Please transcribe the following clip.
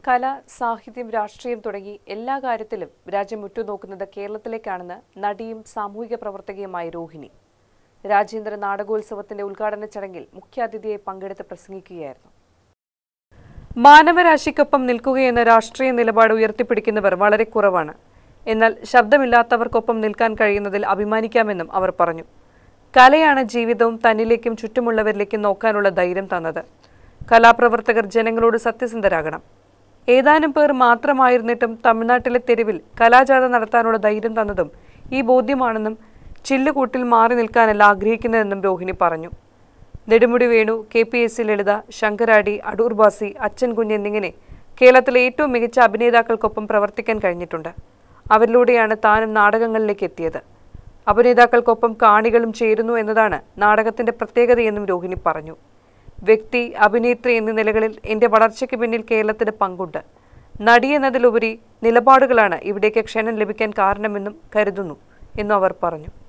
കല, സാഹിത്യം, രാഷ്ട്രീയം തുടങ്ങി എല്ലാ കാര്യത്തിലും രാജ്യം ഉറ്റുനോക്കുന്നത് കേരളത്തിലേക്കാണെന്ന് നടിയും സാമൂഹിക പ്രവർത്തകയുമായ രോഹിണി. രാജ്യാന്തര നാടകോത്സവത്തിന്റെ ഉദ്ഘാടന ചടങ്ങിൽ മുഖ്യാതിഥിയായി പങ്കെടുത്ത് പ്രസംഗിക്കുകയായിരുന്നു. മാനവരാശിക്കൊപ്പം നിൽക്കുകയെന്ന രാഷ്ട്രീയ നിലപാട് ഉയർത്തിപ്പിടിക്കുന്നവർ വളരെ കുറവാണ്. എന്നാൽ ശബ്ദമില്ലാത്തവർക്കൊപ്പം നിൽക്കാൻ കഴിയുന്നതിൽ അഭിമാനിക്കാമെന്നും അവർ പറഞ്ഞു. കലയാണ് ജീവിതവും തന്നിലേക്കും ചുറ്റുമുള്ളവരിലേക്കും നോക്കാനുള്ള ധൈര്യം തന്നത്. കലാപ്രവർത്തകർ ജനങ്ങളോട് സത്യസന്ധരാകണം. ഏതാനും പേർ മാത്രമായിരുന്നിട്ടും തമിഴ്നാട്ടിലെ തെരുവിൽ കലാജാഥ നടത്താനുള്ള ധൈര്യം തന്നതും ഈ ബോധ്യമാണെന്നും ചില്ലുകൂട്ടിൽ മാറി നിൽക്കാനല്ല ആഗ്രഹിക്കുന്നതെന്നും രോഹിണി പറഞ്ഞു. നെടുമുടി വേണു, KPSC ലളിത, ശങ്കരാടി, അടൂർ ബാസി, അച്ഛൻ കുഞ്ഞ് എന്നിങ്ങനെ കേരളത്തിലെ ഏറ്റവും മികച്ച അഭിനേതാക്കൾക്കൊപ്പം പ്രവർത്തിക്കാൻ കഴിഞ്ഞിട്ടുണ്ട്. അവരിലൂടെയാണ് താനും നാടകങ്ങളിലേക്ക് എത്തിയത്. അഭിനേതാക്കൾക്കൊപ്പം കാണികളും ചേരുന്നു എന്നതാണ് നാടകത്തിന്റെ പ്രത്യേകതയെന്നും രോഹിണി പറഞ്ഞു. വ്യക്തി, അഭിനേത്രി എന്നീ നിലകളിൽ എന്റെ വളർച്ചയ്ക്ക് പിന്നിൽ കേരളത്തിന് പങ്കുണ്ട്. നടി എന്നതിലുപരി നിലപാടുകളാണ് ഇവിടേക്ക് ക്ഷണം ലഭിക്കാൻ കാരണമെന്നും കരുതുന്നു എന്നും അവർ പറഞ്ഞു.